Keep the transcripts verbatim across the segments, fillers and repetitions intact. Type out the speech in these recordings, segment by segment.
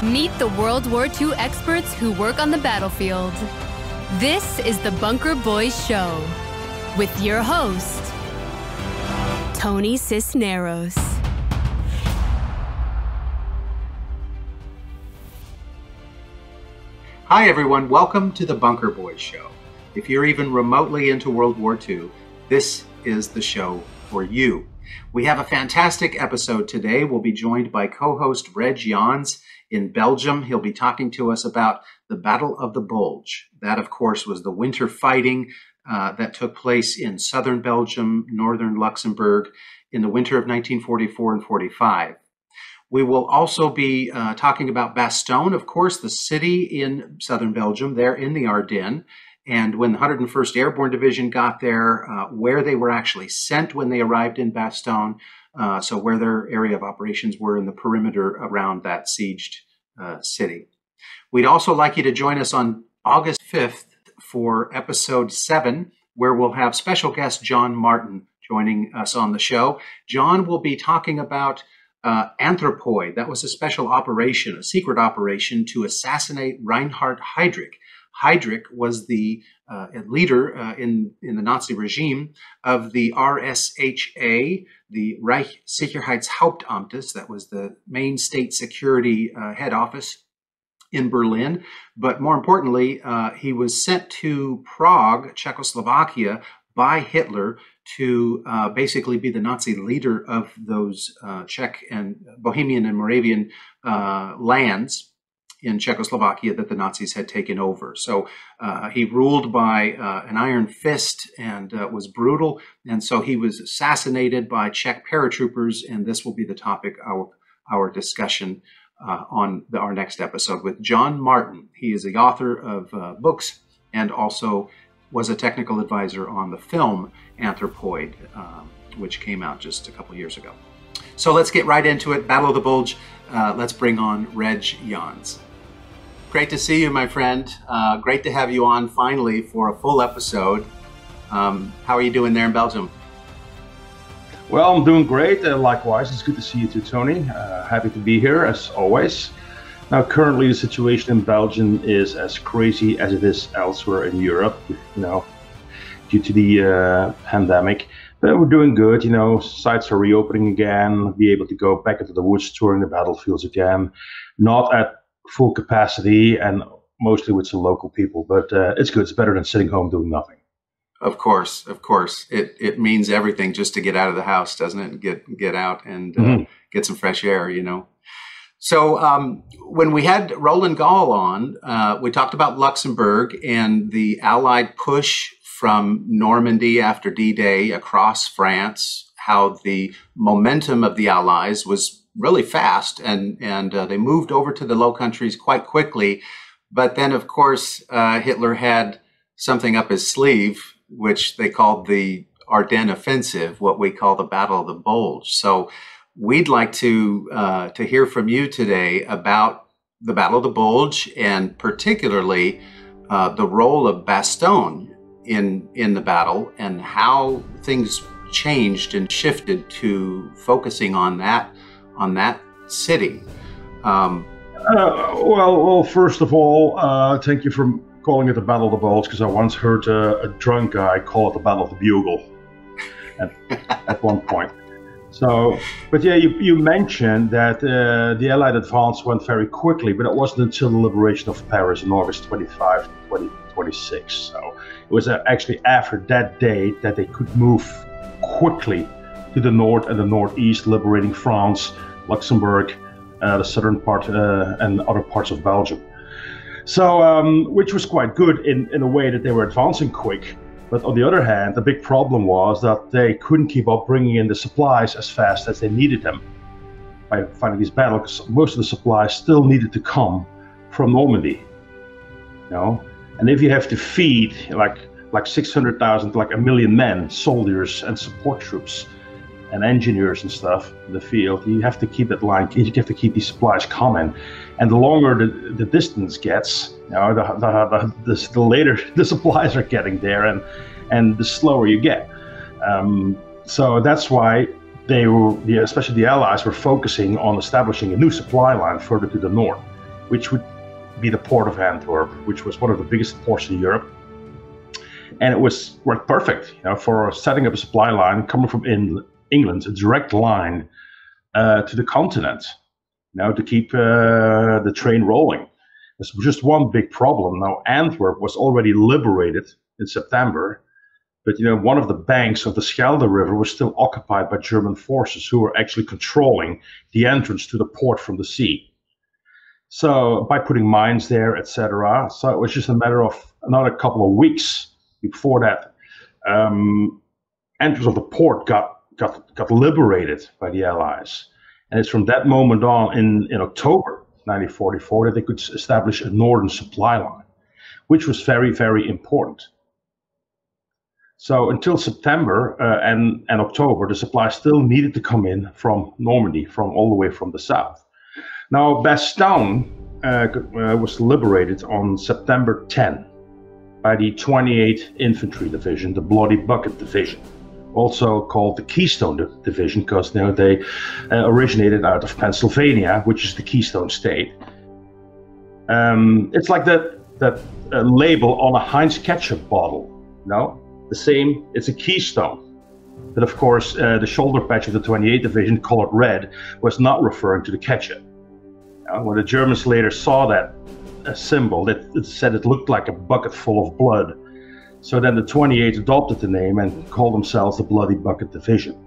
Meet the World War Two experts who work on the battlefield. This is the Bunker Boys Show with your host, Tony Cisneros. Hi everyone, welcome to the Bunker Boys Show. If you're even remotely into World War Two, this is the show for you. We have a fantastic episode today. We'll be joined by co-host Reg Jans in Belgium. He'll be talking to us about the Battle of the Bulge. That, of course, was the winter fighting uh, that took place in southern Belgium, northern Luxembourg in the winter of nineteen forty-four and forty-five. We will also be uh, talking about Bastogne, of course, the city in southern Belgium, there in the Ardennes. And when the one hundred first Airborne Division got there, uh, where they were actually sent when they arrived in Bastogne, uh, so where their area of operations were in the perimeter around that sieged uh, city. We'd also like you to join us on August fifth for episode seven, where we'll have special guest John Martin joining us on the show. John will be talking about uh, Anthropoid. That was a special operation, a secret operation to assassinate Reinhard Heydrich. Heydrich was the uh, leader uh, in, in the Nazi regime of the R S H A, the Reich Sicherheitshauptamtes. That was the main state security uh, head office in Berlin. But more importantly, uh, he was sent to Prague, Czechoslovakia, by Hitler to uh, basically be the Nazi leader of those uh, Czech and Bohemian and Moravian uh, lands in Czechoslovakia that the Nazis had taken over. So uh, he ruled by uh, an iron fist and uh, was brutal. And so he was assassinated by Czech paratroopers. And this will be the topic of our discussion uh, on the, our next episode with John Martin. He is the author of uh, books and also was a technical advisor on the film Anthropoid, um, which came out just a couple years ago. So let's get right into it. Battle of the Bulge. Uh, let's bring on Reg Jans. Great to see you, my friend. Uh, great to have you on finally for a full episode. Um, how are you doing there in Belgium? Well, I'm doing great. Uh, likewise, it's good to see you too, Tony. Uh, happy to be here, as always. Now, currently, the situation in Belgium is as crazy as it is elsewhere in Europe, you know, due to the uh, pandemic. But we're doing good, you know, sites are reopening again, be able to go back into the woods, touring the battlefields again. Not at full capacity and mostly with some local people, but uh, it's good. It's better than sitting home doing nothing. Of course, of course. It it means everything just to get out of the house, doesn't it? Get get out and uh, mm-hmm. get some fresh air, you know. So um, when we had Roland Gall on, uh, we talked about Luxembourg and the Allied push from Normandy after D-Day across France, how the momentum of the Allies was really fast, and and uh, they moved over to the Low Countries quite quickly. But then, of course, uh, Hitler had something up his sleeve, which they called the Ardennes Offensive, what we call the Battle of the Bulge. So we'd like to uh, to hear from you today about the Battle of the Bulge, and particularly uh, the role of Bastogne in in the battle, and how things changed and shifted to focusing on that on that city. Um, uh, well, well, first of all, uh, thank you for calling it the Battle of the Bulge, because I once heard a, a drunk guy call it the Battle of the Bugle at, at one point. So, but yeah, you, you mentioned that uh, the Allied advance went very quickly, but it wasn't until the liberation of Paris on August twenty-fifth, twenty twenty-six. So it was uh, actually after that date that they could move quickly to the north and the northeast, liberating France, Luxembourg, uh, the southern part, uh, and other parts of Belgium. So, um, which was quite good in, in a way that they were advancing quick. But on the other hand, the big problem was that they couldn't keep up bringing in the supplies as fast as they needed them by fighting these battles, because most of the supplies still needed to come from Normandy. You know, and if you have to feed like like six hundred thousand, like a million men, soldiers and support troops and engineers and stuff in the field, you have to keep that line, you have to keep these supplies coming. And the longer the, the distance gets, you know, the, the, the, the later the supplies are getting there, and, and the slower you get. Um, so that's why they were, especially the Allies, were focusing on establishing a new supply line further to the north. which would be the port of Antwerp, which was one of the biggest ports in Europe. And it was worked perfect, you know, for setting up a supply line coming from in England, a direct line uh, to the continent, you know, to keep uh, the train rolling. There's just one big problem. Now, Antwerp was already liberated in September, but, you know, one of the banks of the Schelde River was still occupied by German forces who were actually controlling the entrance to the port from the sea. So by putting mines there, et cetera. So it was just a matter of another couple of weeks before that um, entrance of the port got, got, got liberated by the Allies. And it's from that moment on in, in October nineteen forty-four that they could establish a northern supply line, which was very, very important. So until September uh, and, and October, the supply still needed to come in from Normandy, from all the way from the south. Now, Bastogne uh, uh, was liberated on September tenth by the twenty-eighth Infantry Division, the Bloody Bucket Division, also called the Keystone Division, because you know, they uh, originated out of Pennsylvania, which is the Keystone State. Um, it's like that, that uh, label on a Heinz ketchup bottle, you know? The same, it's a keystone. But of course, uh, the shoulder patch of the twenty-eighth Division, colored red, was not referring to the ketchup. Uh, when the Germans later saw that uh, symbol, it, it said it looked like a bucket full of blood. So then the twenty-eighth adopted the name and called themselves the Bloody Bucket Division.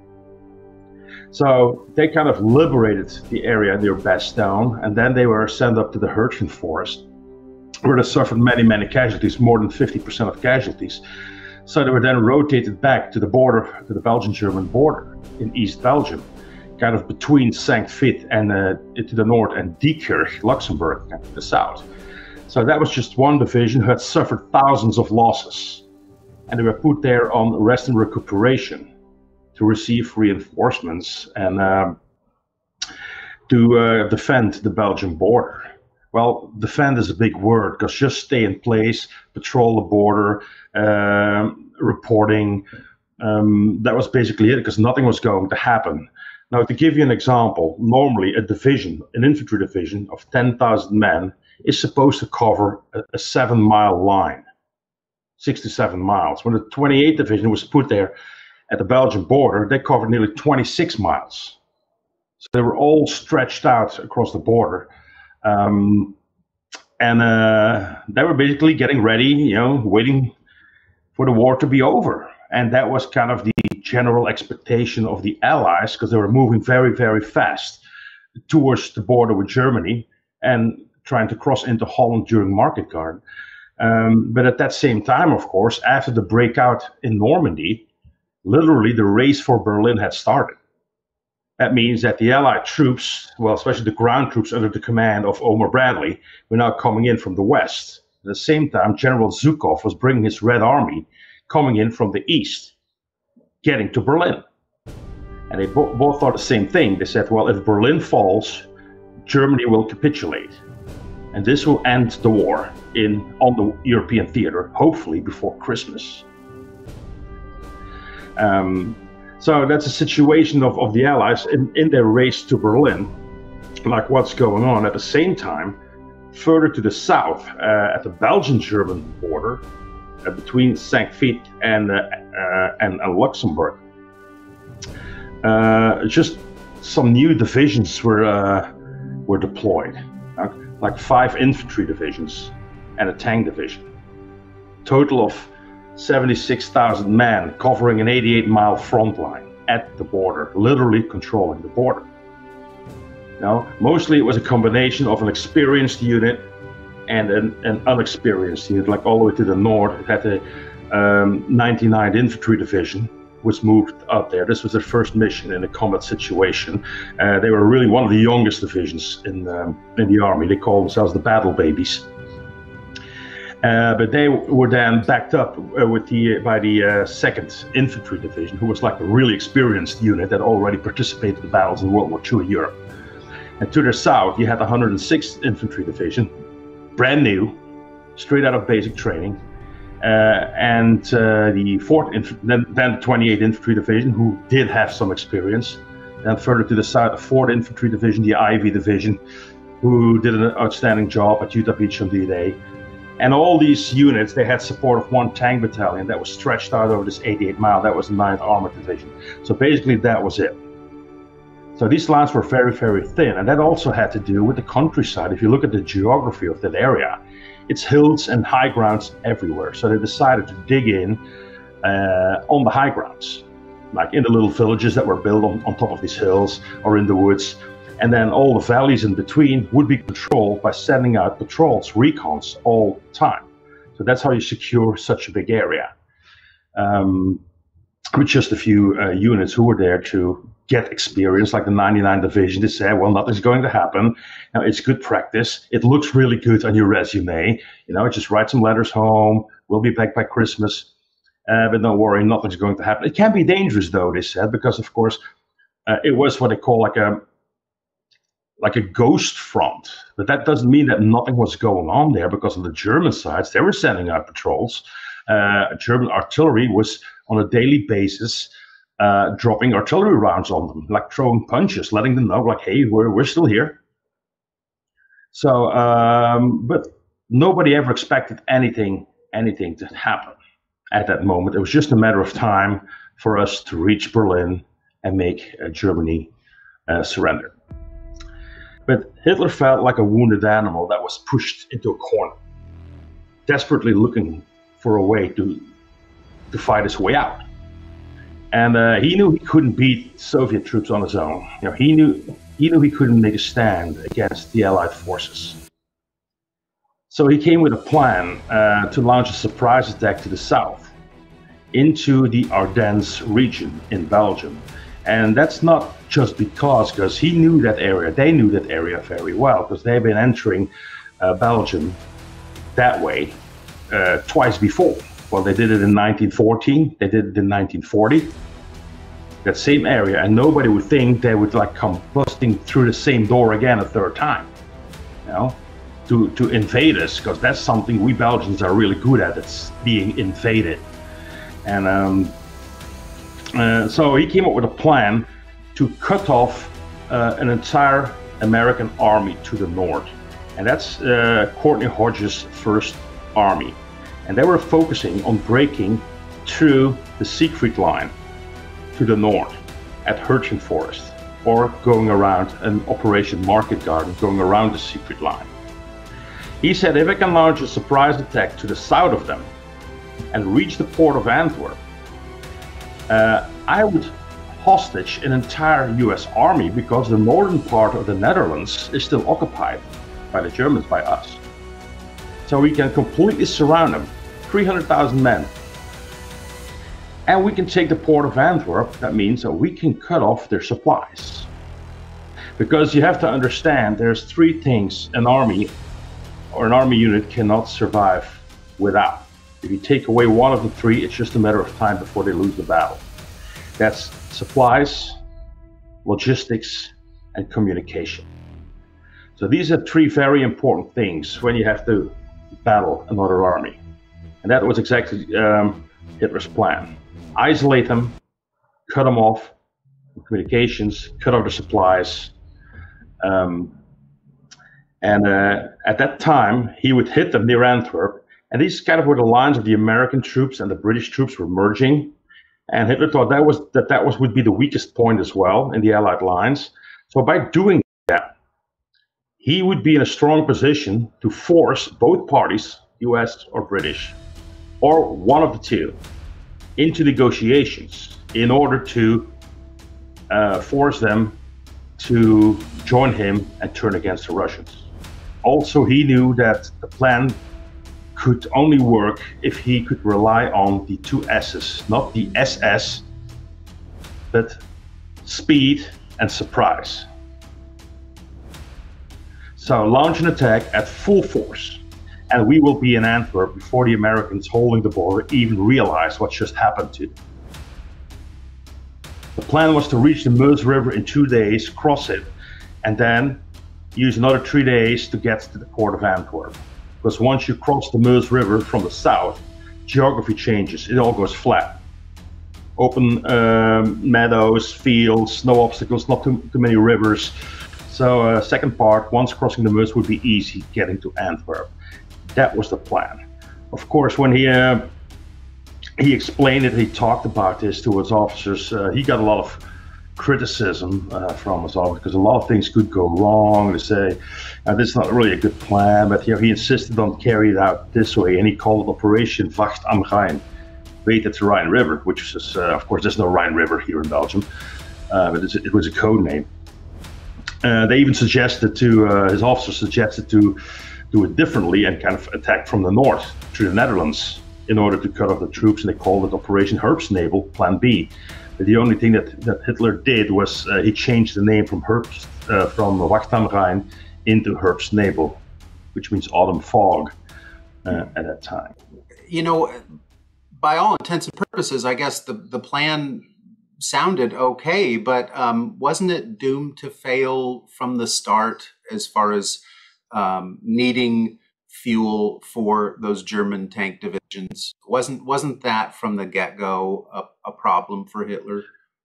So they kind of liberated the area near Bastogne, and then they were sent up to the Hürtgen Forest, where they suffered many, many casualties, more than fifty percent of casualties. So they were then rotated back to the border, to the Belgian-German border in East Belgium, kind of between Sankt Vith and uh, to the north and Diekirch, Luxembourg, to the south. So that was just one division who had suffered thousands of losses. And they were put there on rest and recuperation to receive reinforcements and uh, to uh, defend the Belgian border. Well, defend is a big word, because just stay in place, patrol the border, uh, reporting, um, that was basically it, because nothing was going to happen. Now, to give you an example, normally a division, an infantry division of ten thousand men is supposed to cover a, a seven mile line, six to seven miles. When the twenty-eighth Division was put there at the Belgian border, they covered nearly twenty-six miles. So they were all stretched out across the border. Um, and uh, they were basically getting ready, you know, waiting for the war to be over. And that was kind of the general expectation of the Allies, because they were moving very, very fast towards the border with Germany and trying to cross into Holland during Market Garden. Um, but at that same time, of course, after the breakout in Normandy, literally the race for Berlin had started. That means that the Allied troops, well, especially the ground troops under the command of Omar Bradley, were now coming in from the west. At the same time, General Zhukov was bringing his Red Army coming in from the east, getting to Berlin. And they bo both thought the same thing. They said, well, if Berlin falls, Germany will capitulate. And this will end the war in on the European theater, hopefully before Christmas. Um, so that's a situation of, of the Allies in, in their race to Berlin, like what's going on. At the same time, further to the south, uh, at the Belgian-German border, uh, between Sankt Vith and, uh, uh, and, and Luxembourg, uh, just some new divisions were, uh, were deployed. Uh, like five infantry divisions and a tank division. Total of seventy-six thousand men covering an eighty-eight mile front line at the border, literally controlling the border. Now, mostly it was a combination of an experienced unit and an, an unexperienced unit, like all the way to the north. It had the um, ninety-ninth Infantry Division, was moved up there. This was their first mission in a combat situation. Uh, they were really one of the youngest divisions in, um, in the army. They called themselves the battle babies. Uh, but they were then backed up uh, with the, by the uh, second Infantry Division, who was like a really experienced unit that already participated in battles in World War Two in Europe. And to their south, you had the one hundred sixth Infantry Division, brand new, straight out of basic training. Uh, and uh, the fourth, then, then the twenty-eighth Infantry Division, who did have some experience. Then further to the south, the fourth Infantry Division, the Ivy Division, who did an outstanding job at Utah Beach on D-Day. And all these units, they had support of one tank battalion that was stretched out over this eighty-eight mile. That was the ninth Armored Division. So basically that was it. So these lines were very, very thin. And that also had to do with the countryside. If you look at the geography of that area, it's hills and high grounds everywhere. So they decided to dig in uh, on the high grounds, like in the little villages that were built on, on top of these hills or in the woods. And then all the valleys in between would be controlled by sending out patrols, recons all the time. So that's how you secure such a big area. Um, with just a few uh, units who were there to get experience, like the ninety-ninth Division. They said, well, nothing's going to happen. Now, it's good practice. It looks really good on your resume. You know, just write some letters home. We'll be back by Christmas. Uh, but don't worry, nothing's going to happen. It can be dangerous, though, they said, because, of course, uh, it was what they call like a like a ghost front. But that doesn't mean that nothing was going on there, because on the German sides, they were sending out patrols. Uh, German artillery was on a daily basis uh, dropping artillery rounds on them, like throwing punches, letting them know, like, hey, we're, we're still here. So, um, but nobody ever expected anything, anything to happen at that moment. It was just a matter of time for us to reach Berlin and make uh, Germany uh, surrender. But Hitler felt like a wounded animal that was pushed into a corner, desperately looking for a way to, to fight his way out. And uh, he knew he couldn't beat Soviet troops on his own. You know, he knew he knew he couldn't make a stand against the Allied forces. So he came with a plan uh, to launch a surprise attack to the south, into the Ardennes region in Belgium. And that's not just because, because he knew that area, they knew that area very well, because they've been entering uh, Belgium that way uh, twice before. Well, they did it in nineteen fourteen, they did it in nineteen forty, that same area, and nobody would think they would like come busting through the same door again a third time, you know, to, to invade us, because that's something we Belgians are really good at, it's being invaded. And um, uh, so he came up with a plan to cut off uh, an entire American army to the north. And that's uh, Courtney Hodges' first army. And they were focusing on breaking through the Siegfried Line to the north at Hurtgen Forest, or going around an Operation Market Garden, going around the Siegfried Line. He said, if I can launch a surprise attack to the south of them and reach the port of Antwerp, uh, I would hostage an entire U S army, because the northern part of the Netherlands is still occupied by the Germans, by us. So we can completely surround them, three hundred thousand men. And we can take the port of Antwerp. That means that we can cut off their supplies. Because you have to understand, there's three things an army or an army unit cannot survive without. If you take away one of the three, it's just a matter of time before they lose the battle. That's supplies, logistics, and communication. So these are three very important things when you have to battle another army. And that was exactly um, Hitler's plan. Isolate them, cut them off, communications, cut off their supplies. Um, and uh, at that time, he would hit them near Antwerp. And these kind of were the lines of the American troops and the British troops were merging. And Hitler thought that was that that was would be the weakest point as well in the Allied lines. So by doing that, he would be in a strong position to force both parties, U S or British, or one of the two, into negotiations in order to uh, force them to join him and turn against the Russians. Also, he knew that the plan could only work if he could rely on the two S's, not the S S, but speed and surprise. So launch an attack at full force, and we will be in Antwerp before the Americans holding the border even realize what just happened to them. The plan was to reach the Meuse River in two days, cross it, and then use another three days to get to the port of Antwerp. Because once you cross the Meuse River from the south, geography changes, it all goes flat. Open um, meadows, fields, no obstacles, not too, too many rivers. So uh, second part, once crossing the Meuse would be easy getting to Antwerp. That was the plan. Of course, when he uh, he explained it, he talked about this to his officers, uh, he got a lot of criticism uh, from his officers because a lot of things could go wrong. They say, uh, this is not really a good plan, but you know, he insisted on carrying it out this way, and he called it Operation Wacht am Rhein, wait at the Rhine River, which is, uh, of course, there's no Rhine River here in Belgium, uh, but it's, it was a code name. Uh, they even suggested to, uh, his officers suggested to do it differently and kind of attack from the north through the Netherlands in order to cut off the troops, and they called it Operation Herbstnebel, Plan B. But the only thing that, that Hitler did was uh, he changed the name from Herbst, uh, from Wacht am Rhein into Herbstnebel, which means autumn fog uh, at that time. You know, by all intents and purposes, I guess the, the plan sounded okay, but um, wasn't it doomed to fail from the start as far as um, needing fuel for those German tank divisions? Wasn't wasn't that from the get-go a, a problem for Hitler?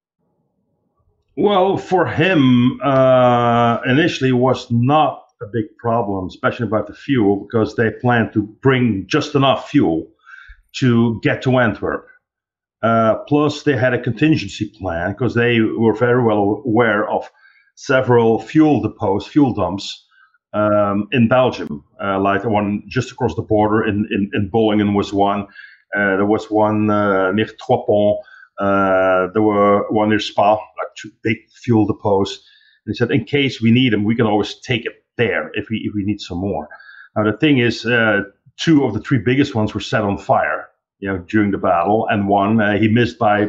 Well, for him, uh, initially was not a big problem, especially about the fuel, because they planned to bring just enough fuel to get to Antwerp. Uh, plus, they had a contingency plan because they were very well aware of several fuel depots, fuel dumps um, in Belgium. Uh, like the one just across the border in, in, in Bollingen was one. Uh, there was one uh, near Trois Ponts. Uh, there were one near Spa, like two big fuel depots. And he said, in case we need them, we can always take it there if we if we need some more. Now the thing is, uh, two of the three biggest ones were set on fire, you know, during the battle, and one uh, he missed by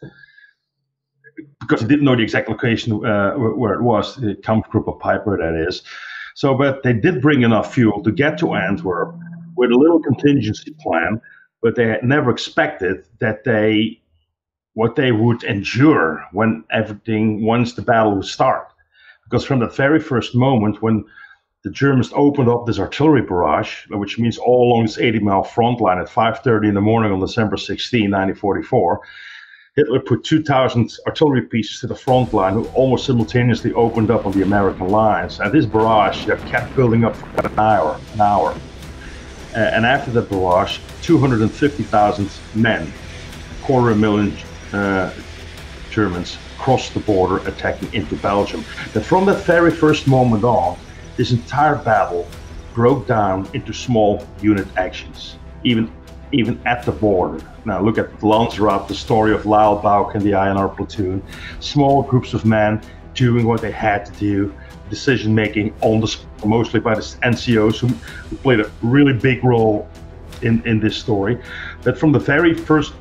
because he didn't know the exact location uh, where it was, the Kampfgruppe Piper, that is. So, but they did bring enough fuel to get to Antwerp with a little contingency plan, but they had never expected that they what they would endure when everything once the battle would start. Because from that very first moment when the Germans opened up this artillery barrage, which means all along this eighty mile front line at five thirty in the morning on December sixteenth, nineteen forty-four, Hitler put two thousand artillery pieces to the front line, who almost simultaneously opened up on the American lines. And this barrage that kept building up for about an hour, an hour. Uh, and after the barrage, two hundred fifty thousand men, a quarter of a million uh, Germans, crossed the border attacking into Belgium. That from that very first moment on, this entire battle broke down into small unit actions, even even at the border. Now look at Landsraad, the story of Lyle Bauck and the I N R platoon. Small groups of men doing what they had to do, decision making on the spot, mostly by the N C Os, who, who played a really big role in, in this story. That from the very first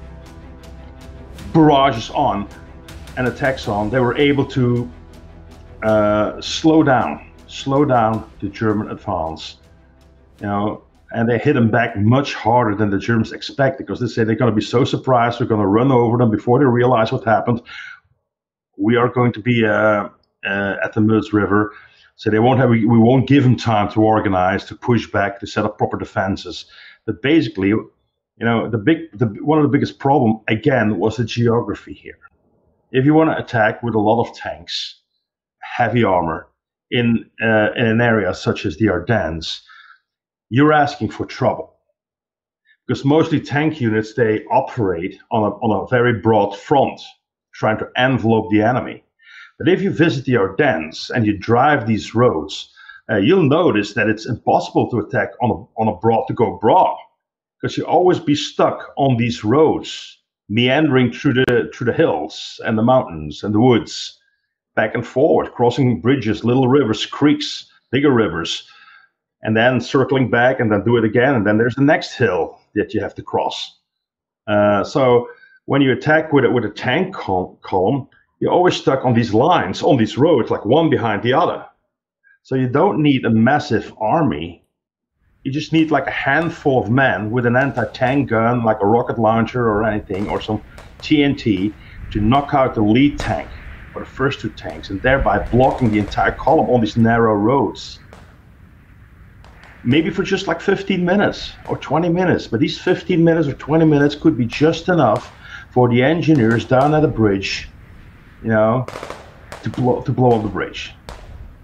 barrages on and attacks on, they were able to uh, slow down, slow down the German advance, you know, and they hit them back much harder than the Germans expected, because they say they're going to be so surprised, we're going to run over them before they realize what happened. We are going to be uh, uh, at the Meuse River, so they won't have, we, we won't give them time to organize, to push back, to set up proper defenses. But basically, you know, the big, the, one of the biggest problem again was the geography here. If you want to attack with a lot of tanks, heavy armor in uh, in an area such as the Ardennes, you're asking for trouble, because mostly tank units, they operate on a on a very broad front, trying to envelope the enemy. But if you visit the Ardennes and you drive these roads, uh, you'll notice that it's impossible to attack on a on a broad to go broad, because you always be stuck on these roads, meandering through the through the hills and the mountains and the woods, back and forward, crossing bridges, little rivers, creeks, bigger rivers, and then circling back and then do it again, and then there's the next hill that you have to cross. Uh, so when you attack with it with a tank col column, you're always stuck on these lines, on these roads, like one behind the other. So you don't need a massive army. You just need like a handful of men with an anti-tank gun, like a rocket launcher or anything, or some T N T, to knock out the lead tank or the first two tanks, and thereby blocking the entire column on these narrow roads. Maybe for just like fifteen minutes or twenty minutes, but these fifteen minutes or twenty minutes could be just enough for the engineers down at the bridge, you know, to blow to blow up the bridge.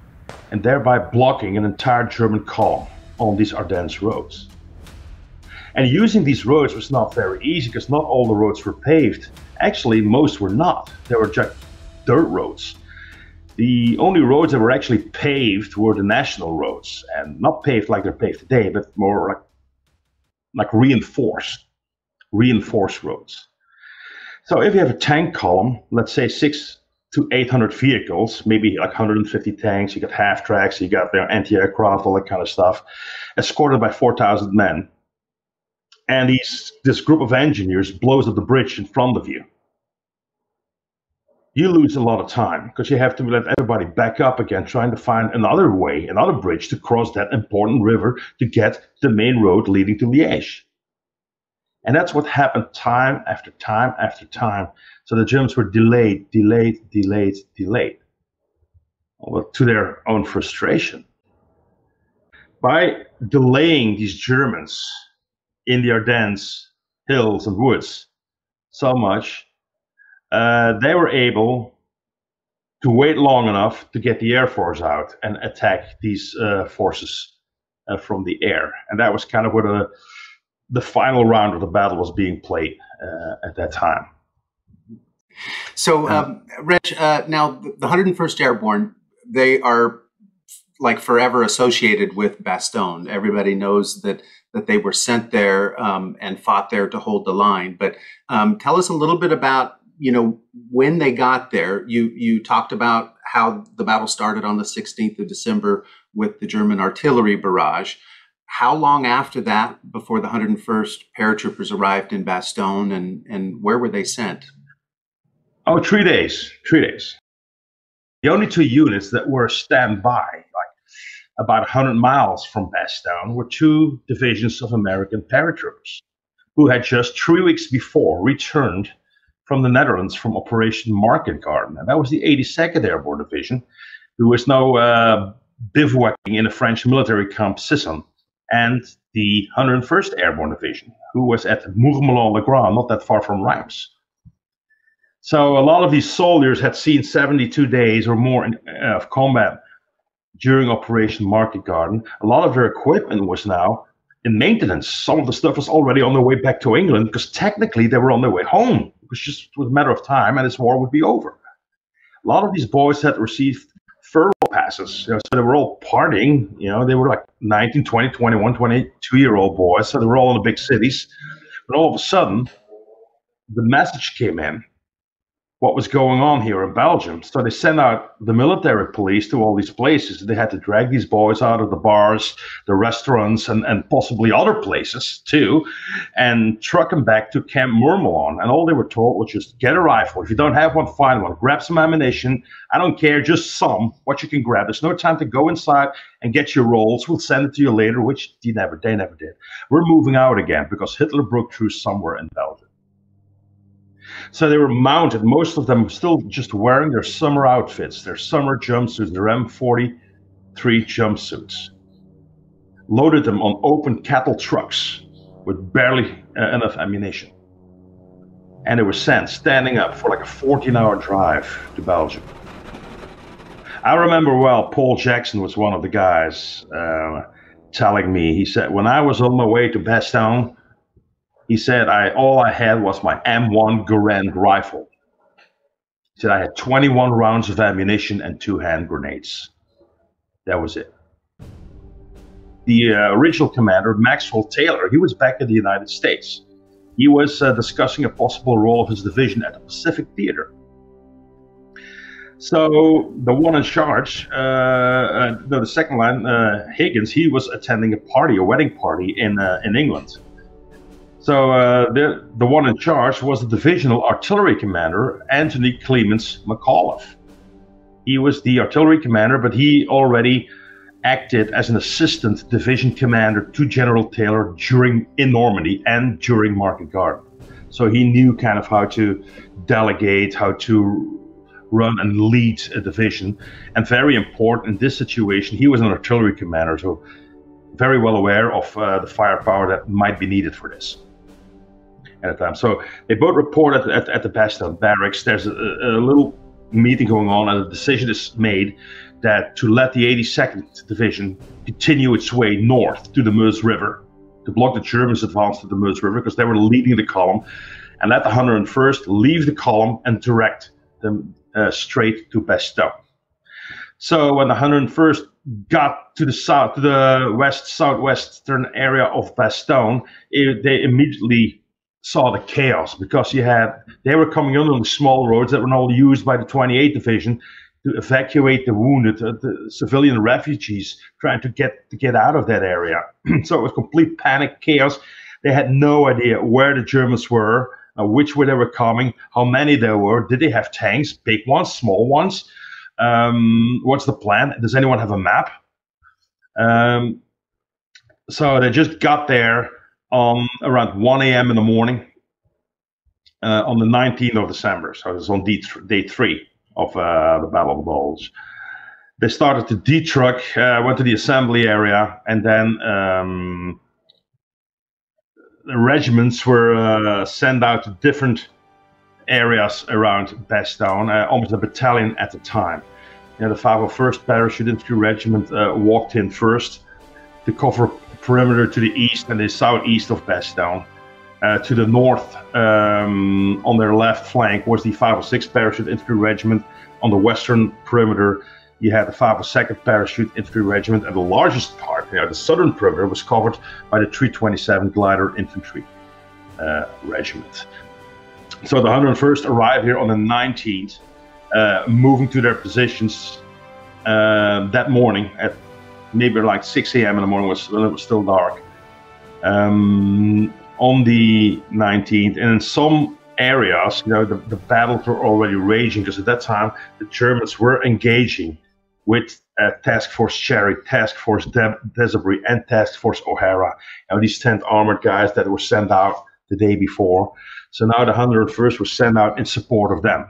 and thereby blocking an entire German column on these Ardennes roads. And using these roads was not very easy because not all the roads were paved. Actually, most were not. They were just dirt roads. The only roads that were actually paved were the national roads, and not paved like they're paved today, but more like, like reinforced, reinforced roads. So if you have a tank column, let's say six to eight hundred vehicles, maybe like one hundred fifty tanks, you got half tracks, you got their anti-aircraft, all that kind of stuff, escorted by four thousand men. And these, this group of engineers blows up the bridge in front of you. You lose a lot of time because you have to let everybody back up again, trying to find another way, another bridge to cross that important river to get to the main road leading to Liège. And that's what happened time after time after time. So the Germans were delayed, delayed, delayed, delayed, well, to their own frustration. By delaying these Germans in the Ardennes hills and woods so much, Uh, they were able to wait long enough to get the Air Force out and attack these uh, forces uh, from the air. And that was kind of where the, the final round of the battle was being played uh, at that time. So, um, Reg, uh, now the one hundred first Airborne, they are like forever associated with Bastogne. Everybody knows that that they were sent there um, and fought there to hold the line. But um, tell us a little bit about, you know, when they got there. You you talked about how the battle started on the sixteenth of December with the German artillery barrage. How long after that before the one hundred first paratroopers arrived in Bastogne, and, and where were they sent? Oh, three days, three days. The only two units that were standby, like about one hundred miles from Bastogne, were two divisions of American paratroopers who had just three weeks before returned from the Netherlands from Operation Market Garden. And that was the eighty-second Airborne Division, who was now uh, bivouacking in a French military camp Sisson, and the one hundred first Airborne Division, who was at Mourmelon-le-Grand, not that far from Reims. So a lot of these soldiers had seen seventy-two days or more in, uh, of combat during Operation Market Garden. A lot of their equipment was now in maintenance. Some of the stuff was already on their way back to England because technically they were on their way home. It was just a matter of time and this war would be over. A lot of these boys had received furlough passes, you know, so they were all partying. You know, they were like nineteen, twenty, twenty-one, twenty-two year old boys, so they were all in the big cities. But all of a sudden, the message came in what was going on here in Belgium. So they sent out the military police to all these places. They had to drag these boys out of the bars, the restaurants, and, and possibly other places too, and truck them back to Camp Mourmelon. And all they were told was just get a rifle. If you don't have one, find one. Grab some ammunition. I don't care, just some, what you can grab. There's no time to go inside and get your rolls. We'll send it to you later, which they never, they never did. We're moving out again because Hitler broke through somewhere in Belgium. So they were mounted, most of them still just wearing their summer outfits, their summer jumpsuits, their M forty-three jumpsuits. Loaded them on open cattle trucks with barely uh, enough ammunition. And they were sent standing up for like a fourteen hour drive to Belgium. I remember well, Paul Jackson was one of the guys uh, telling me, he said, when I was on my way to Bastogne, he said, I all I had was my M one Garand rifle. He said, I had twenty-one rounds of ammunition and two hand grenades. That was it. The uh, original commander, Maxwell Taylor, he was back in the United States. He was uh, discussing a possible role of his division at the Pacific Theater. So the one in charge, uh, uh, no, the second line, uh, Higgins, he was attending a party, a wedding party in uh, in England. So uh, the, the one in charge was the divisional artillery commander, Anthony Clements McAuliffe. He was the artillery commander, but he already acted as an assistant division commander to General Taylor during in Normandy and during Market Garden. So he knew kind of how to delegate, how to run and lead a division. And very important in this situation, he was an artillery commander, so very well aware of uh, the firepower that might be needed for this at the time. So they both reported at, at the Bastogne barracks. There's a, a little meeting going on, and a decision is made that to let the eighty-second Division continue its way north to the Meuse River, to block the Germans' advance to the Meuse River, because they were leading the column, and let the one hundred first leave the column and direct them uh, straight to Bastogne. So when the one hundred first got to the south, to the west southwestern area of Bastogne, it, they immediately saw the chaos, because you had they were coming in on the small roads that were now used by the twenty-eighth Division to evacuate the wounded, uh, the civilian refugees trying to get to get out of that area. So it was complete panic, chaos. They had no idea where the Germans were, uh, which way they were coming, how many there were. Did they have tanks, big ones, small ones? Um, what's the plan? Does anyone have a map? Um, so they just got there on around one A M in the morning uh, on the nineteenth of December. So it was on day, th day three of uh, the Battle of the Bulge. They started to detruck, uh, went to the assembly area, and then um, the regiments were uh, sent out to different areas around Bastogne, uh, almost a battalion at a time. You know, the five oh first Parachute Infantry Regiment uh, walked in first to cover perimeter to the east and the southeast of Bastogne. Uh, to the north, um, on their left flank, was the five oh sixth Parachute Infantry Regiment. On the western perimeter, you had the five oh second Parachute Infantry Regiment, and the largest part, you know, the southern perimeter, was covered by the three twenty-seven Glider Infantry uh, Regiment. So the one hundred first arrived here on the nineteenth, uh, moving to their positions uh, that morning at maybe like six A M in the morning, when it was still dark. Um, on the nineteenth, and in some areas, you know, the, the battles were already raging, because at that time the Germans were engaging with uh, Task Force Cherry, Task Force De Desabry, and Task Force O'Hara. You know, these tenth armored guys that were sent out the day before. So now the one hundred first was sent out in support of them.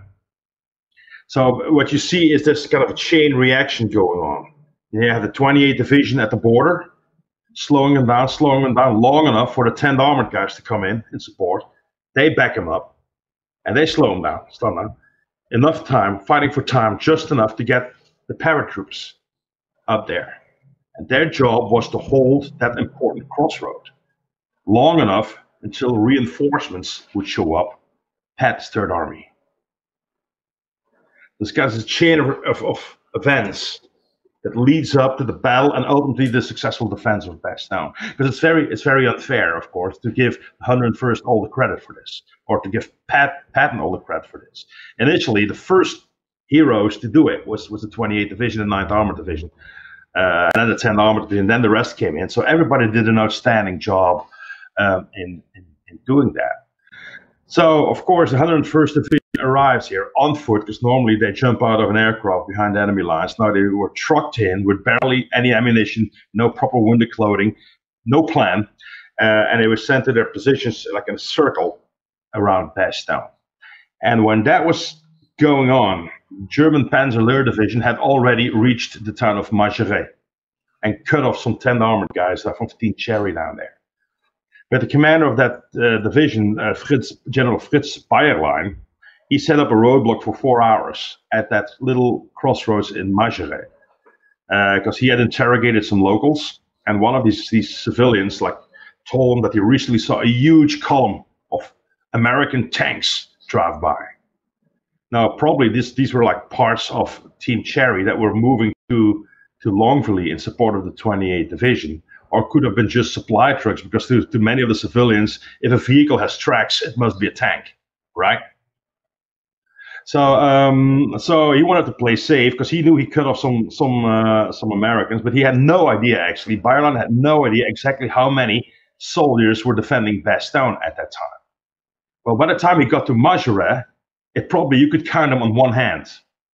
So what you see is this kind of a chain reaction going on. You have the twenty-eighth Division at the border, slowing them down, slowing them down long enough for the tenth armored guys to come in in support. They back them up, and they slow them down, slow them down. Enough time, fighting for time, just enough to get the paratroops up there. And their job was to hold that important crossroad long enough until reinforcements would show up, Pat's Third Army. This guy's a chain of, of, of events that leads up to the battle and ultimately the successful defense of Bastogne. Because it's very, it's very unfair, of course, to give the one hundred first all the credit for this, or to give Pat, Patton all the credit for this. Initially, the first heroes to do it was, was the twenty-eighth Division and ninth Armored Division, uh, and then the tenth Armored Division, and then the rest came in. So everybody did an outstanding job um, in, in, in doing that. So, of course, the one hundred first Division arrives here on foot, because normally they jump out of an aircraft behind the enemy lines. Now they were trucked in with barely any ammunition, no proper winter clothing, no plan, uh, and they were sent to their positions like in a circle around Bastogne. And when that was going on, German Panzer Lehr Division had already reached the town of Majoret and cut off some tenth armored guys from Team Cherry down there. But the commander of that uh, division, uh, Fritz, General Fritz Bayerlein, he set up a roadblock for four hours at that little crossroads in Majoret, because uh, he had interrogated some locals, and one of these, these civilians like told him that he recently saw a huge column of American tanks drive by. Now, probably this, these were like parts of Team Cherry that were moving to, to Longeville in support of the twenty-eighth Division, or could have been just supply trucks, because to, to many of the civilians, if a vehicle has tracks, it must be a tank, right? So, um, so he wanted to play safe, because he knew he cut off some some uh, some Americans, but he had no idea, actually. Bayerlein had no idea exactly how many soldiers were defending Bastogne at that time. Well, by the time he got to Majoret, it probably you could count them on one hand.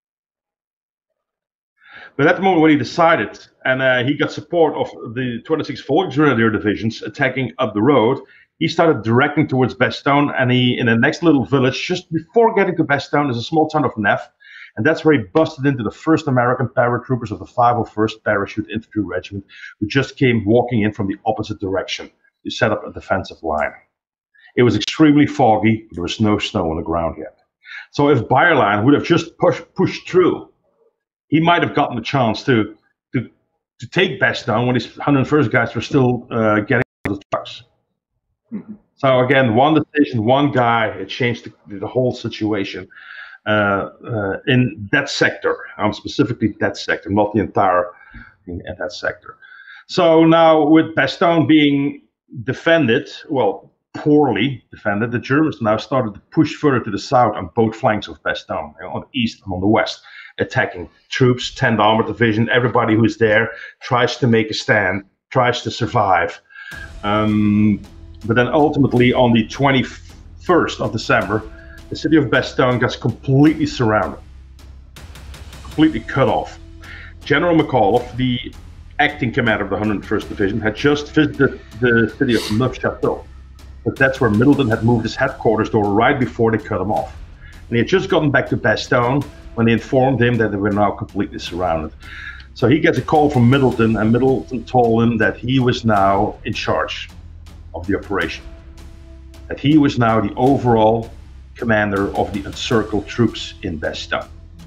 But at the moment when he decided, and uh, he got support of the twenty-sixth Volksgrenadier divisions attacking up the road, he started directing towards Bastogne, and he, in the next little village, just before getting to Bastogne, is a small town of Nef, and that's where he busted into the first American paratroopers of the five oh first Parachute Infantry Regiment, who just came walking in from the opposite direction to set up a defensive line. It was extremely foggy, but there was no snow on the ground yet. So if Bayerlein would have just pushed pushed through, he might have gotten the chance to to to take Bastogne when his one hundred first guys were still uh, getting out of the trucks. Mm-hmm. So again, one decision, one guy, it changed the, the whole situation uh, uh, in that sector. Um, specifically that sector, not the entire in, in that sector. So now with Bastogne being defended, well, poorly defended, the Germans now started to push further to the south on both flanks of Bastogne, you know, on the east and on the west, attacking troops, tenth Armored Division, everybody who's there tries to make a stand, tries to survive. Um, but then ultimately on the twenty-first of December, the city of Bastogne gets completely surrounded, completely cut off. General McAuliffe, the acting commander of the one hundred first Division, had just visited the city of Neufchâteau, but that's where Middleton had moved his headquarters to right before they cut him off. And he had just gotten back to Bastogne when they informed him that they were now completely surrounded. So he gets a call from Middleton, and Middleton told him that he was now in charge of the operation, that he was now the overall commander of the encircled troops in Bastogne.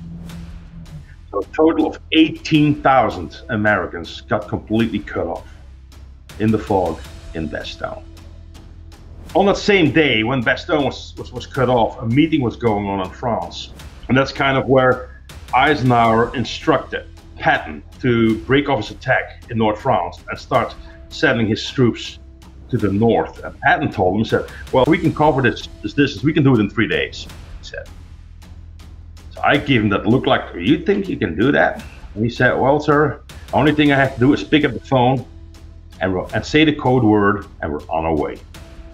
So a total of eighteen thousand Americans got completely cut off in the fog in Bastogne. On that same day, when Bastogne was, was, was cut off, a meeting was going on in France. And that's kind of where Eisenhower instructed Patton to break off his attack in North France and start sending his troops to the north. And Patton told him, he said, well, we can cover this, this distance, we can do it in three days, he said. So I gave him that look like, you think you can do that? And he said, well, sir, the only thing I have to do is pick up the phone and, and say the code word, and we're on our way.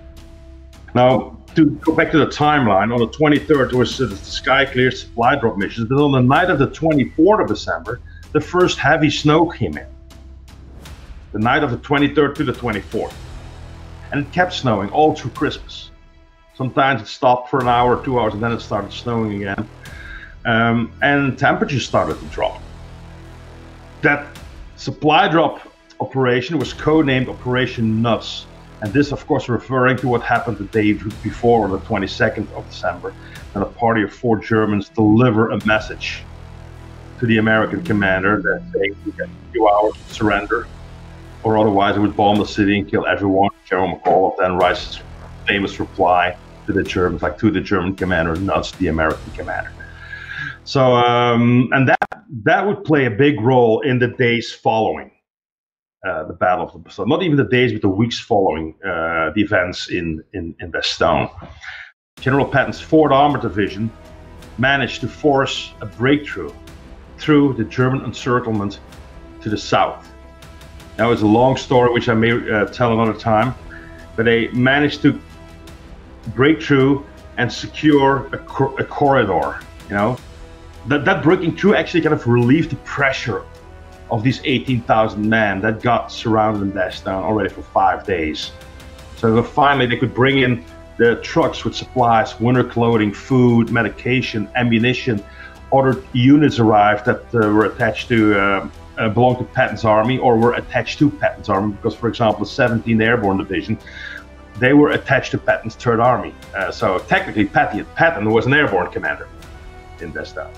Now, to go back to the timeline, on the twenty-third, there was uh, the sky clear supply drop missions, but on the night of the twenty-fourth of December, the first heavy snow came in. The night of the twenty-third to the twenty-fourth. And it kept snowing all through Christmas. Sometimes it stopped for an hour or two hours, and then it started snowing again. Um, and temperatures started to drop. That supply drop operation was codenamed Operation Nuts. And this, of course, referring to what happened the day before, on the twenty-second of December, when a party of four Germans deliver a message to the American commander that saying we get a few hours to surrender, or otherwise it would bomb the city and kill everyone. General McAuliffe then writes his famous reply to the Germans, like to the German commander, nuts the American commander. So, um, and that that would play a big role in the days following Uh, the Battle of the Bastogne. Not even the days, but the weeks following uh, the events in, in, in Bastogne. General Patton's fourth Armored Division managed to force a breakthrough through the German encirclement to the south. Now, it's a long story, which I may uh, tell another time, but they managed to break through and secure a, cor a corridor. You know, that, that breaking through actually kind of relieved the pressure of these eighteen thousand men that got surrounded in Bastogne already for five days. So finally they could bring in the trucks with supplies, winter clothing, food, medication, ammunition. Other units arrived that uh, were attached to, uh, uh, belonged to Patton's army or were attached to Patton's army, because for example, the seventeenth Airborne Division, they were attached to Patton's third Army. Uh, so technically Patton, Patton was an airborne commander in Bastogne.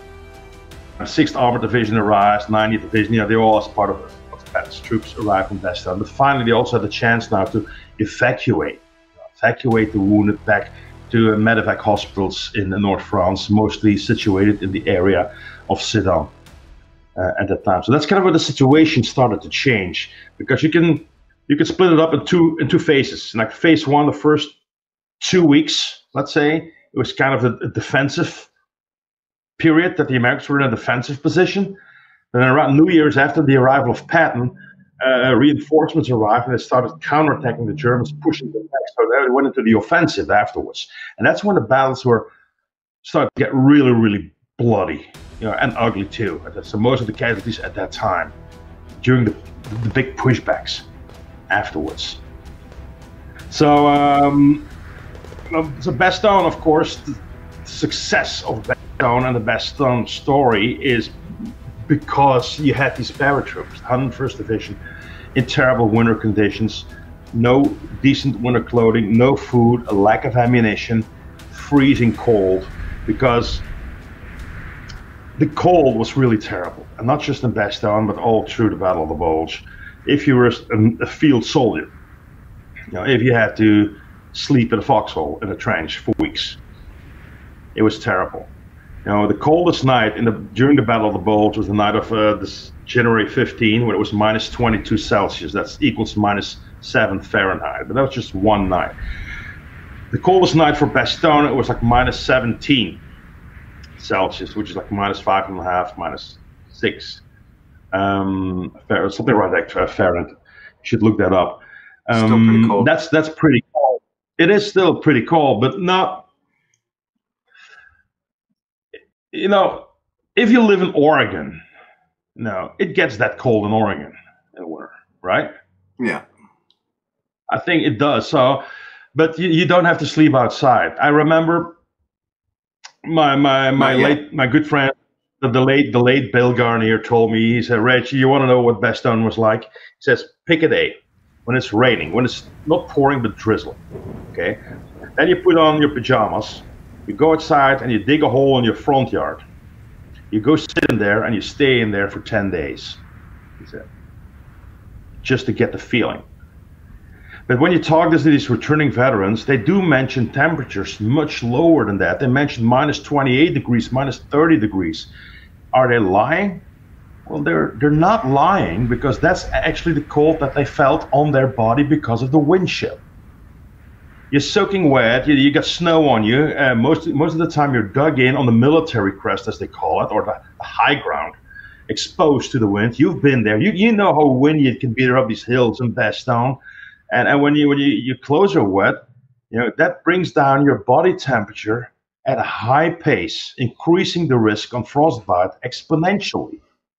sixth Armored Division arrives, ninetieth Division, you know, they all as part of, of Patton's troops arrived in Bastogne. But finally, they also had the chance now to evacuate, evacuate the wounded back to uh, medevac hospitals in uh, North France, mostly situated in the area of Sedan uh, at that time. So that's kind of where the situation started to change, because you can you can split it up in two in two phases. Like phase one, the first two weeks, let's say, it was kind of a, a defensive period that the Americans were in a defensive position. And then around New Year's, after the arrival of Patton, uh, reinforcements arrived and they started counterattacking the Germans, pushing them back. So they went into the offensive afterwards. And that's when the battles were started to get really, really bloody, you know, and ugly too. So most of the casualties at that time, during the, the big pushbacks afterwards. So, um, so Bastogne, of course, the success of Bastogne and the Bastogne story is because you had these paratroops, one hundred first Division, in terrible winter conditions, no decent winter clothing, no food, a lack of ammunition, freezing cold, because the cold was really terrible, and not just in Bastogne, but all through the Battle of the Bulge. If you were a, a field soldier, you know, if you had to sleep in a foxhole in a trench for weeks, it was terrible. You know, the coldest night in the during the Battle of the Bulge was the night of uh, this January fifteenth, when it was minus twenty-two Celsius. That's equals minus seven Fahrenheit. But that was just one night. The coldest night for Bastogne, it was like minus seventeen Celsius, which is like minus five and a half, minus six. Um, something around that Fahrenheit. You should look that up. Um, still pretty cold. That's that's pretty cold. It is still pretty cold, but not. You know, if you live in Oregon, no, it gets that cold in Oregon in the winter, right? Yeah, I think it does. So, but you, you don't have to sleep outside. I remember my my my Not yet. late my good friend. The, the late the late Bill Garnier told me, he said, Reg, you want to know what Bastogne was like? He says, pick a day when it's raining, when it's not pouring but drizzling. Okay, then you put on your pajamas, you go outside and you dig a hole in your front yard. You go sit in there and you stay in there for ten days. He said, just to get the feeling. But when you talk to these returning veterans, they do mention temperatures much lower than that. They mention minus twenty-eight degrees, minus thirty degrees. Are they lying? Well, they're they're not lying, because that's actually the cold that they felt on their body because of the wind chill. You're soaking wet, you, you got snow on you. Uh, most, most of the time you're dug in on the military crest, as they call it, or the, the high ground, exposed to the wind. You've been there. You, you know how windy it can be up these hills in Bastogne. And, and when you when you, your clothes are wet, you know, that brings down your body temperature at a high pace, increasing the risk on frostbite exponentially.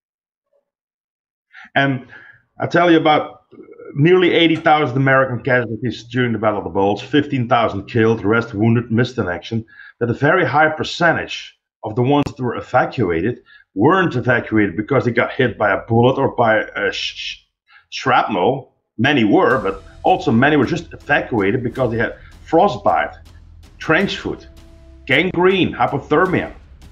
And I tell you, about nearly eighty thousand American casualties during the Battle of the Bulge, fifteen thousand killed, the rest wounded, missed in action. That a very high percentage of the ones that were evacuated weren't evacuated because they got hit by a bullet or by a sh shrapnel. Many were, but also many were just evacuated because they had frostbite, trench foot, gangrene, hypothermia.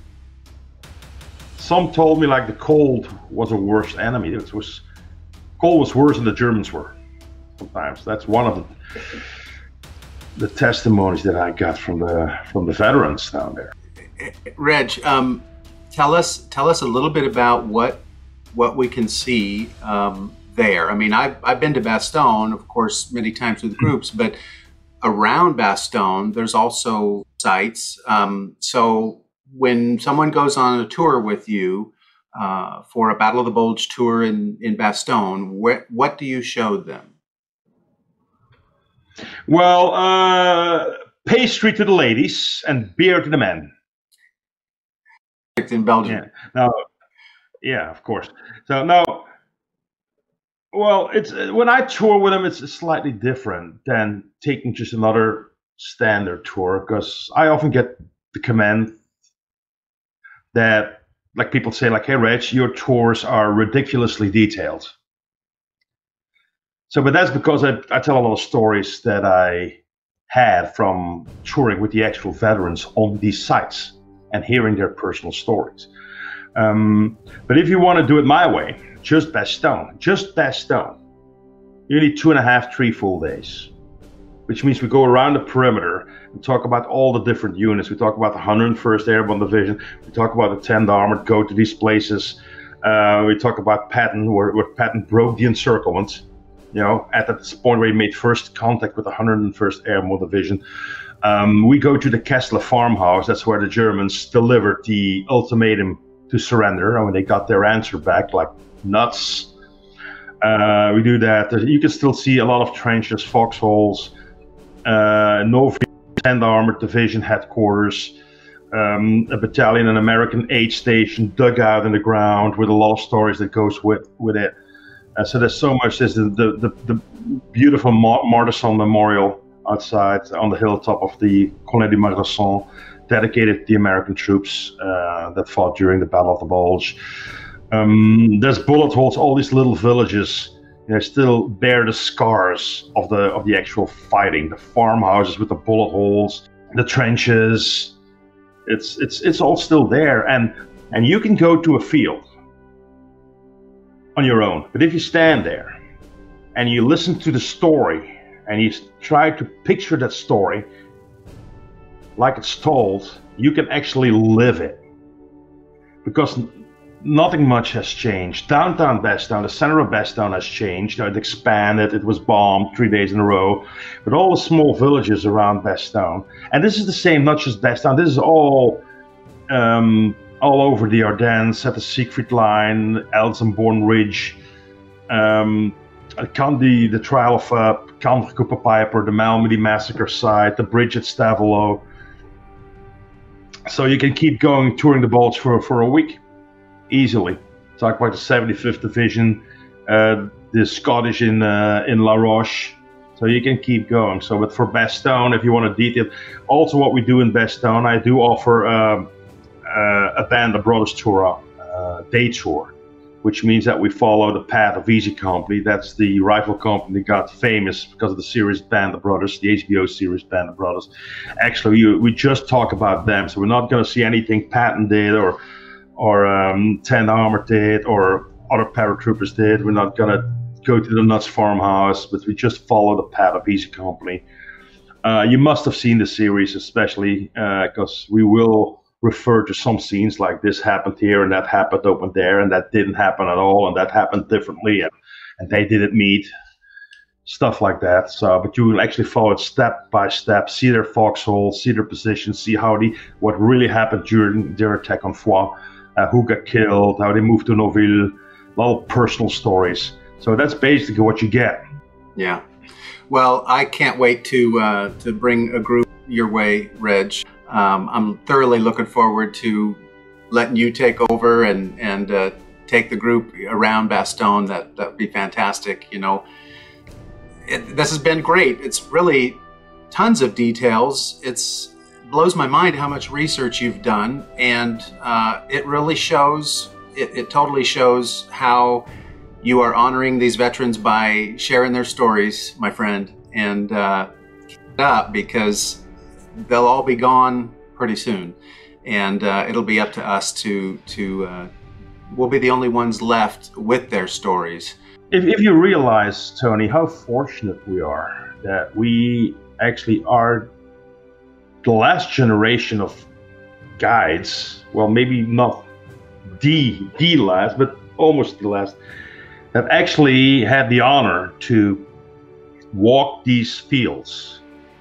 Some told me like the cold was a worse enemy. It was cold was worse than the Germans were. Sometimes that's one of the, the testimonies that I got from the from the veterans down there. Reg, um, tell us tell us a little bit about what what we can see um, there. I mean, I've I've been to Bastogne, of course, many times with groups, but around Bastogne, there's also sites. Um, so when someone goes on a tour with you uh, for a Battle of the Bulge tour in in Bastogne, wh what do you show them? Well, uh, pastry to the ladies and beer to the men. In Belgium. Yeah. Now, yeah, of course. So now, well, it's when I tour with them, it's slightly different than taking just another standard tour, because I often get the comment that, like, people say, like, "Hey, Reg, your tours are ridiculously detailed." So, but that's because I, I tell a lot of stories that I had from touring with the actual veterans on these sites and hearing their personal stories. Um, but if you want to do it my way, just Bastogne, just Bastogne, you need two and a half, three full days, which means we go around the perimeter and talk about all the different units. We talk about the one hundred first Airborne Division. We talk about the tenth Armored, go to these places. Uh, we talk about Patton, where, where Patton broke the encirclement, you know, at that point where he made first contact with the one hundred first Airborne Division. Um, we go to the Kessler farmhouse. That's where the Germans delivered the ultimatum to surrender, and when they got their answer back, like nuts. Uh, we do that. You can still see a lot of trenches, foxholes, uh, Novi tenth Armored Division headquarters, um, a battalion, an American aid station dug out in the ground with a lot of stories that goes with, with it. Uh, so there's so much. There's the, the, the, the beautiful Martyrs Memorial outside on the hilltop of the Colonne du Marasson, dedicated to the American troops uh, that fought during the Battle of the Bulge. Um, there's bullet holes. All these little villages, you know, still bear the scars of the of the actual fighting. The farmhouses with the bullet holes, the trenches. It's it's it's all still there, and and you can go to a field on your own. But if you stand there and you listen to the story and you try to picture that story like it's told, you can actually live it, because nothing much has changed. Downtown Bastown, the center of Bastown, has changed. It expanded, it was bombed three days in a row, but all the small villages around Bastown, and this is the same, not just Bastown, this is all um, all over the Ardennes, at the Siegfried Line, Elsenborn Ridge, um, the, the trial of uh, Count Cooper Piper, the Malmedy massacre site, the bridge at Stavelot. So you can keep going, touring the Bulge for, for a week, easily. Talk about the seventy-fifth Division, uh, the Scottish in uh, in La Roche. So you can keep going. So, but for Bastown, if you want to detail, also what we do in Bastown, I do offer uh, uh, a Band of Brothers tour, uh, day tour, which means that we follow the path of Easy Company. That's the rifle company that got famous because of the series Band of Brothers, the H B O series Band of Brothers. Actually, we, we just talk about them, so we're not going to see anything Patton did or or um, Ten Armour did or other paratroopers did. We're not going to go to the Nuts farmhouse, but we just follow the path of Easy Company. Uh, you must have seen the series, especially because uh, we will refer to some scenes like this happened here and that happened over there and that didn't happen at all and that happened differently and, and they didn't meet, stuff like that. So, but you will actually follow it step by step, see their foxhole, see their position, see how the what really happened during their attack on Foix, uh, who got killed, how they moved to Noville, a lot of personal stories. So that's basically what you get. Yeah. Well, I can't wait to uh, to bring a group your way, Reg. Um, I'm thoroughly looking forward to letting you take over and and uh, take the group around Bastogne. That that'd be fantastic. You know, it, this has been great. It's really tons of details. It's blows my mind how much research you've done, and uh, it really shows. It, it totally shows how you are honoring these veterans by sharing their stories, my friend, and uh, keep it up, because they'll all be gone pretty soon, and uh, it'll be up to us to to uh, we'll be the only ones left with their stories. If, if you realize, Tony, how fortunate we are that we actually are the last generation of guides, well, maybe not the the last, but almost the last, that actually had the honor to walk these fields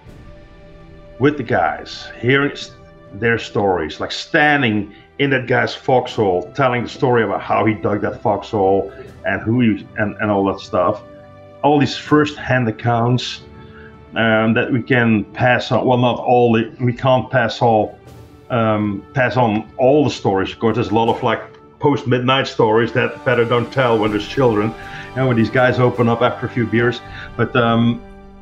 with the guys, hearing their stories, like standing in that guy's foxhole, telling the story about how he dug that foxhole and who he and, and all that stuff. All these first-hand accounts um, that we can pass on. Well, not all. The, we can't pass all um, pass on all the stories. Of course, there's a lot of like post-midnight stories that better don't tell when there's children and when these guys open up after a few beers. But um,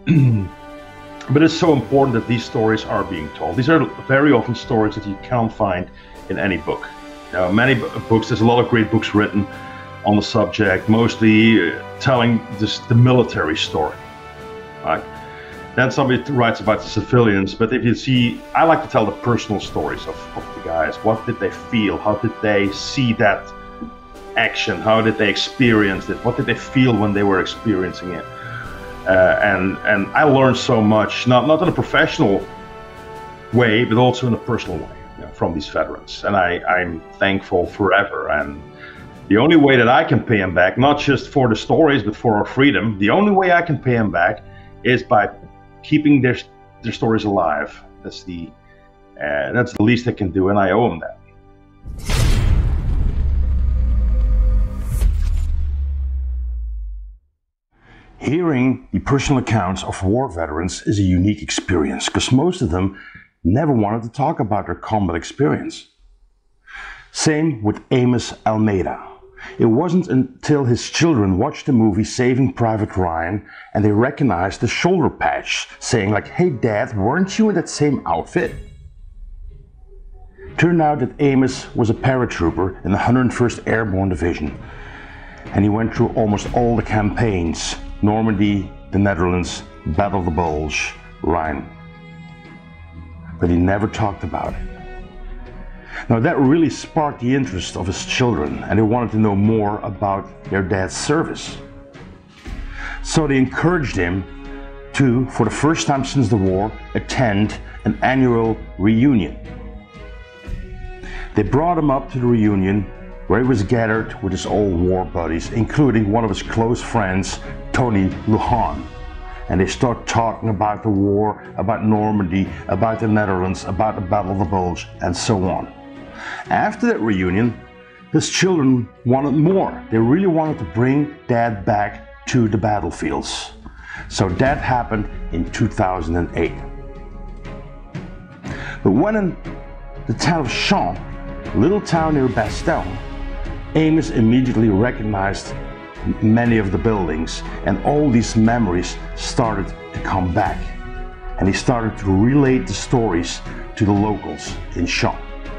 but it's so important that these stories are being told. These are very often stories that you can't find in any book. Now, many books, there's a lot of great books written on the subject, mostly uh, telling this, the military story. Right? Then somebody writes about the civilians, but if you see, I like to tell the personal stories of, of the guys. What did they feel? How did they see that action? How did they experience it? What did they feel when they were experiencing it? Uh, and and I learned so much, not not in a professional way, but also in a personal way, you know, from these veterans. And I, I'm thankful forever. And the only way that I can pay them back, not just for the stories, but for our freedom, the only way I can pay them back is by keeping their their stories alive. That's the uh, that's the least I can do, and I owe them that. Hearing the personal accounts of war veterans is a unique experience, because most of them never wanted to talk about their combat experience. Same with Amos Almeida. It wasn't until his children watched the movie Saving Private Ryan and they recognized the shoulder patch, saying like, "Hey Dad, weren't you in that same outfit?" Turned out that Amos was a paratrooper in the one hundred first Airborne Division, and he went through almost all the campaigns: Normandy, the Netherlands, Battle of the Bulge, Rhine. But he never talked about it. Now that really sparked the interest of his children, and they wanted to know more about their dad's service. So they encouraged him to, for the first time since the war, attend an annual reunion. They brought him up to the reunion where he was gathered with his old war buddies, including one of his close friends, Tony Lujan. And they start talking about the war, about Normandy, about the Netherlands, about the Battle of the Bulge, and so on. After that reunion, his children wanted more. They really wanted to bring Dad back to the battlefields. So that happened in two thousand eight. But when in the town of Champs, a little town near Bastogne, Amos immediately recognized many of the buildings, and all these memories started to come back. And he started to relate the stories to the locals in Champs.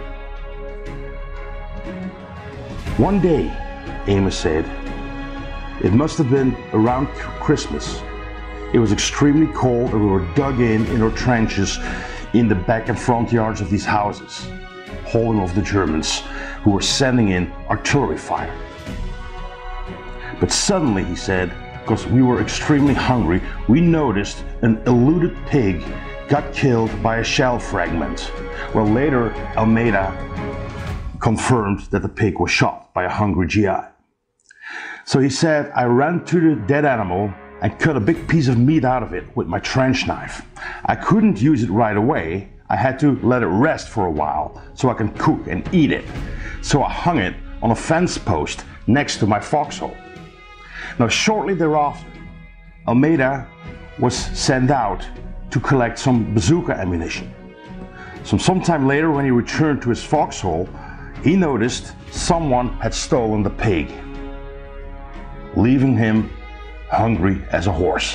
One day, Amos said, it must have been around Christmas. It was extremely cold and we were dug in in our trenches in the back and front yards of these houses, holding off the Germans who were sending in artillery fire. But suddenly, he said, because we were extremely hungry, we noticed an eluded pig got killed by a shell fragment. Well, later, Almeida confirmed that the pig was shot by a hungry G I. So he said, I ran to the dead animal and cut a big piece of meat out of it with my trench knife. I couldn't use it right away. I had to let it rest for a while so I can cook and eat it. So I hung it on a fence post next to my foxhole. Now, shortly thereafter, Almeida was sent out to collect some bazooka ammunition. So sometime later, when he returned to his foxhole, he noticed someone had stolen the pig, leaving him hungry as a horse.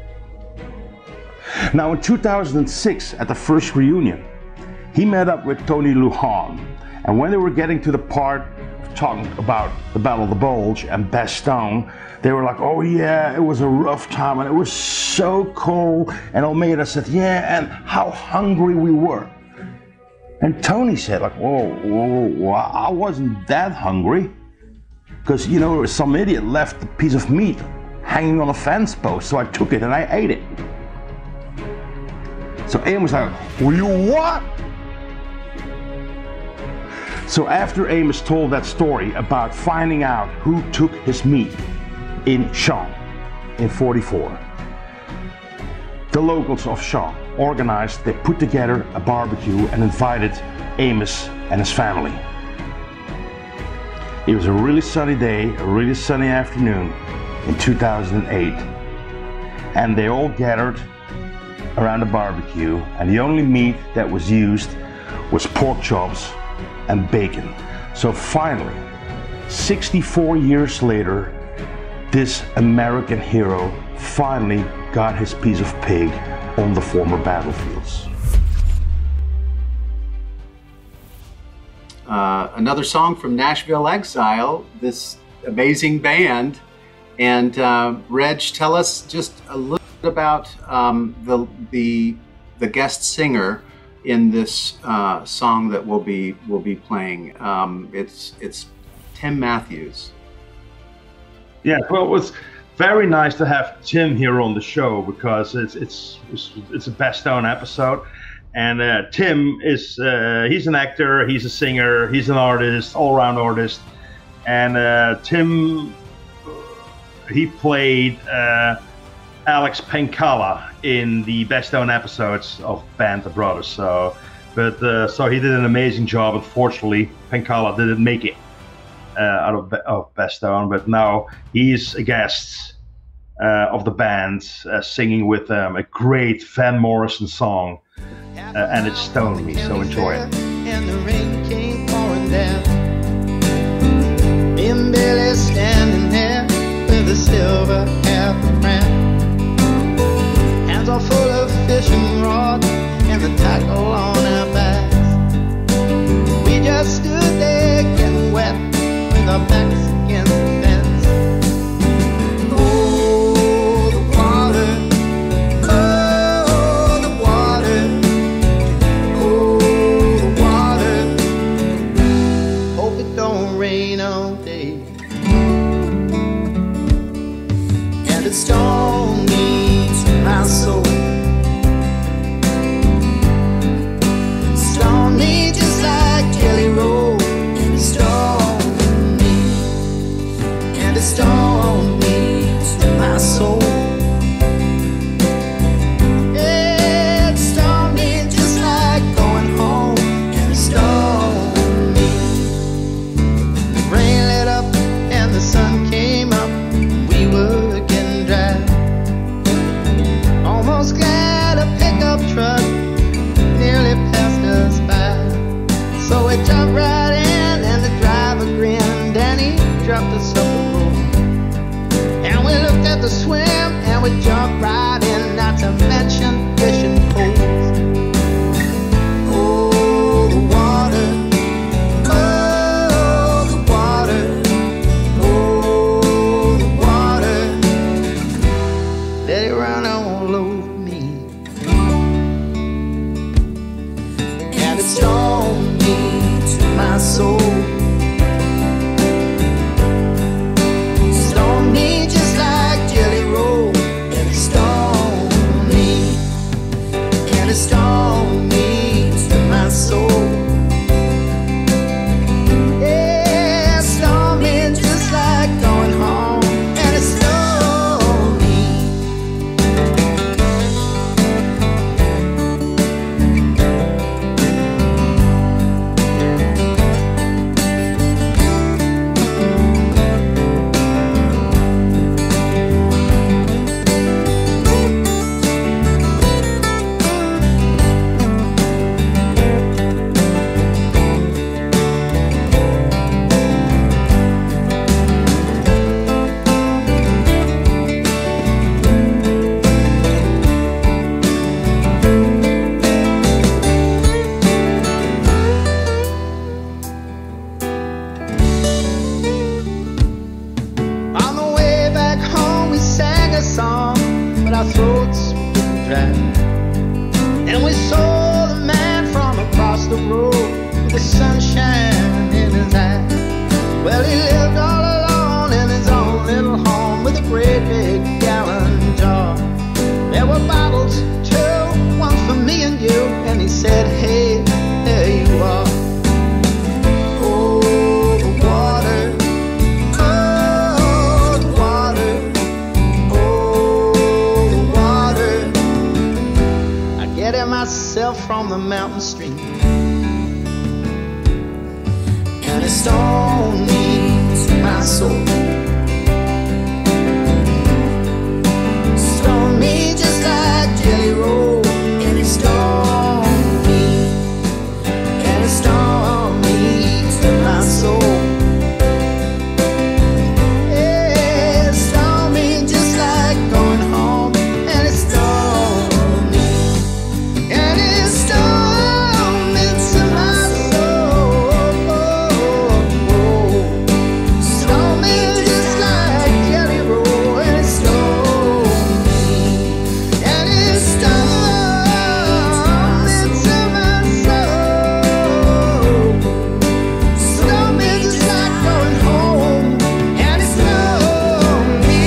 Now in two thousand six, at the first reunion, he met up with Tony Lujan, and when they were getting to the part talking about the Battle of the Bulge and Bastogne, they were like, oh yeah, it was a rough time and it was so cold. And Almeida said, yeah, and how hungry we were. And Tony said, like, whoa, whoa, whoa, I wasn't that hungry. Because, you know, some idiot left a piece of meat hanging on a fence post, so I took it and I ate it. So Amos was like, well, you what? So after Amos told that story about finding out who took his meat in Champs in forty-four, the locals of Champs organized, they put together a barbecue and invited Amos and his family. It was a really sunny day, a really sunny afternoon in two thousand eight, and they all gathered around the barbecue, and the only meat that was used was pork chops and bacon. So finally, sixty-four years later, this American hero finally got his piece of pig on the former battlefields. Uh, another song from Nashville Exile, this amazing band. And uh, Reg, tell us just a little bit about um, the, the, the guest singer in this uh, song that we'll be, we'll be playing. Um, it's, it's Tim Matthews. Yeah, well, it was very nice to have Tim here on the show because it's, it's, it's, it's a Bastogne episode. And uh, Tim is, uh, he's an actor, he's a singer, he's an artist, all-around artist. And uh, Tim, he played uh, Alex Pencala in the Bastogne episodes of Band of Brothers. So, but uh, so he did an amazing job. Unfortunately, Pencala didn't make it uh, out of, of Bastogne, but now he's a guest uh, of the band, uh, singing with them a great Van Morrison song. Uh, and it stoned me, so enjoy it. And the rain came pouring down. Me and Billy standing there with a silver half crown. Hands are full of fishing rods and the tackle on our backs. We just stood there getting wet with our backs against the fence. Oh, the water. Oh, the water. stoned me to my soul. It stoned me just like going home, and it stoned me. The rain lit up and the sun came up, we were getting dry. Almost got a pickup truck, nearly passed us by. So we jumped right in and the driver grinned and he dropped us up the road. And we looked at the swim and we jumped right in, not to mention fishing poles. Oh, the water, oh, the water, oh, the water, let it run all over me. And it stoned me to my soul. Stoned me just like jelly roll, and it stoned me, and it stoned me to my soul. Yeah, it stoned me just like going home, and it stoned me. On the way back home we sang a song, but our throats were dry. And we saw the man from across the road with the sunshine in his eye. Well, he lived all alone in his own little home with a great big gallon jar. There were bottles too, one for me and you, and he said, hey, there you are. Oh, the water, oh, the water, oh, the water. I get it myself from the mountain stream, and it stoned me to my soul. Stoned me just like jelly roll, and it stoned me, and it stoned me to my soul. Yeah, it stoned me just like going home, and it stoned me, and it stoned me to my soul. Stoned me just like jelly roll, and it stoned me, and it stoned me to my soul. Stoned me just like going home, and it stoned me.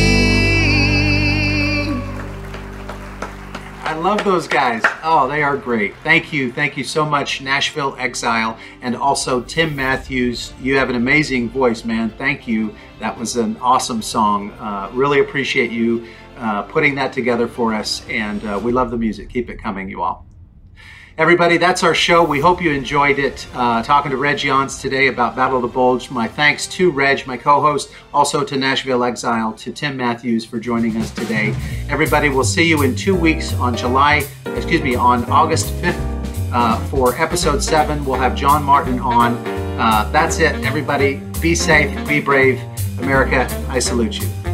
I love those guys. Oh, they are great. Thank you. Thank you so much, Nashville Exile, and also Tim Matthews. You have an amazing voice, man. Thank you. That was an awesome song. Uh, really appreciate you uh, putting that together for us, and uh, we love the music. Keep it coming, you all. Everybody, that's our show. We hope you enjoyed it. Uh, talking to Reg Jans today about Battle of the Bulge. My thanks to Reg, my co-host, also to Nashville Exile, to Tim Matthews for joining us today. Everybody, we'll see you in two weeks on July, excuse me, on August fifth uh, for episode seven. We'll have John Martin on. Uh, that's it, everybody. Be safe, be brave. America, I salute you.